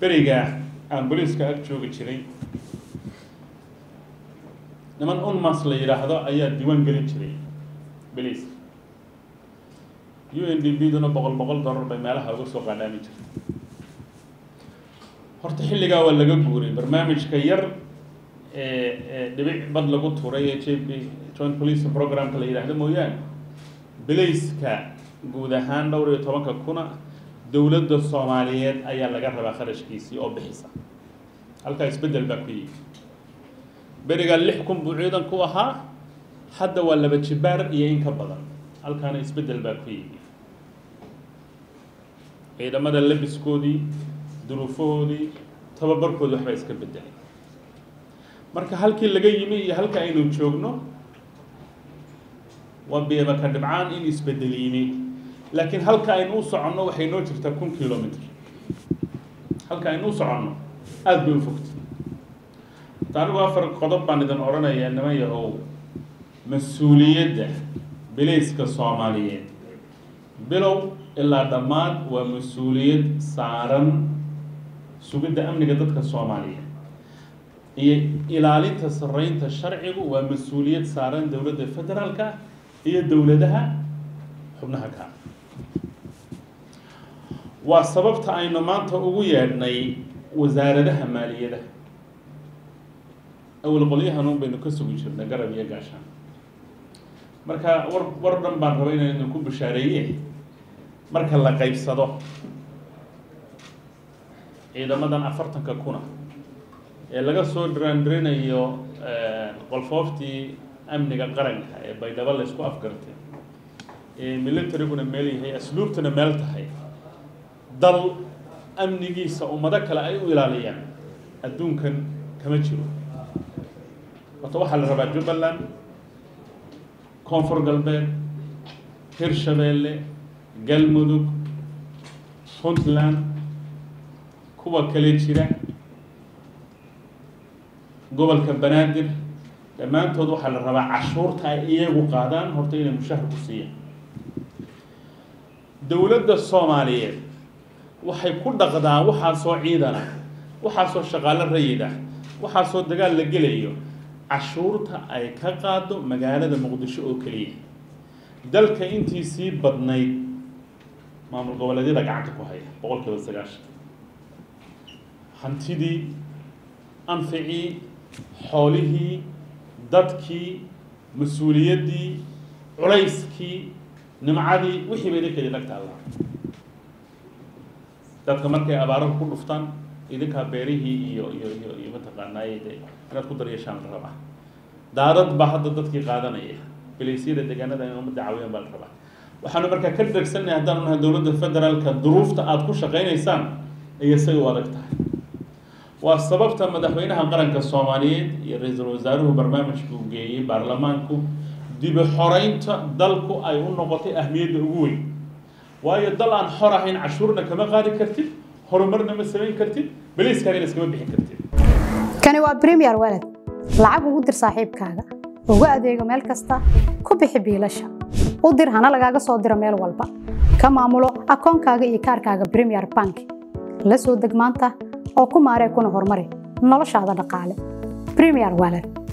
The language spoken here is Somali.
بريجا عن بوليس كأكتشوج شري لمن مصلي هذا أيات ديوان قليل شري بوليس UNDP دون بقول ضرب بمالها وسوق علامي شري هرت حلقة ولا جبوري برنامج كير دبي بدل قط وريه شيء joint police program كله هذا مويان بوليس كجودهان دوري طبعا كنا دولة الصوماليات أي اللي جرب خارج كيسي أو بحسا هالكا يسبدل باكوي برجع اللي حكم بعيدا كوها حد ولا بتشبار يين كبدا هالكا يسبدل باكوي إذا ماذا اللبس كودي ظروفه تببر كودي حبا يسكبدل marka halkii laga yimi iyo halka aynu joogno wabiya ma ka dhibcaan in isbedeliyeen laakiin halka aynu u socono waxay noo jirtaa 1 kilometer halka aynu u socono aad bay u fogtay taariikhda afar qodob baan idan oranaya inama yahow mas'uuliyadda bilayska Soomaaliyeed bilow ilaa dhamaad waa mas'uuliyad saaran sugidda amniga dadka Soomaaliyeed ilaalinta sarreynta sharcigu waa mas'uuliyad saaran dawladda federaalka iyo dawladaha xubnaha ka waa sababta aynu maanta ugu yeedhnay wasaaradaha maaliyadda awal qoliyahan baynu ka sugi jirnay garab iyo gaashaan marka war dhan baan rabay inaan ku bishaareeyay marka la qaybsado ciidamadan 40 kuna laga soo dirandrinayo qolfooftii amniga qaranka ee baydhabo la isku afgartay military-guna meel yahay asluubtuna meel tahay dal amnigiisa ummado kale ay u ilaaliyaan adduunkan kama jiro waxa la rabaa Jubbaland Koonfur Galbeed Hirshabeelle Galmudug Puntland kuwa kale jira gobolka Banaadir dhammaantood waxa la rabaa cashuurta ay iyagu qaadaan horta inay mushahar ku siiyaan dawladda Soomaaliyeed waxay ku dhaqdaa waxa soo ciidana waxa soo shaqaale rayida waxa soo dagaal la gelayo cashuurta ay ka qaado magaalada Muqdisho oo kaliya dalka intii sii badnayd maamul goboleedyada gacanta ku haya 190 hantidii anficii xoolihii dadkii mas'uuliyadii culayskii nimcadii wixii bay idinka lagta Allah dadka markay abaaro ku dhuftaan idinka beerihii iyo mataqaanaayde inaad ku daryeeshaan raba daadad ba hadda dadkii qaadanaya bilaysiyada deegaanada inay umada caawiyaan baa raba waxaanu markaa ka dagsanay haddaan nahay dawladda federaalka duruufta aad ku shaqeynaysaan iyo say u adag tahay waa sababta madaxweynaha qaranka Soomaaliyeed iyo ra'iisul wasaaruhu barnaamijku u geeyay baarlamaanku dib u xoreynta dalku ay u noqotay ahmiyadda ugu weyn waayo dal aan xor ahayn cashuurna kama qaadi kartid horumarna ma sameyn kartid baliiskaaga iskama bixin kartid kani waa Premier Wallet lacag ugu dir saaxiibkaaga ugu adeego meel kasta ku bixi biilasha u dir hana lagaaga soo diro meel walba ka maamulo akoonkaaga iyo kaarkaaga Premier Bank la soo deg maanta oo ku maaree kuna horumari noloshaada dhaqaale Premier Wallet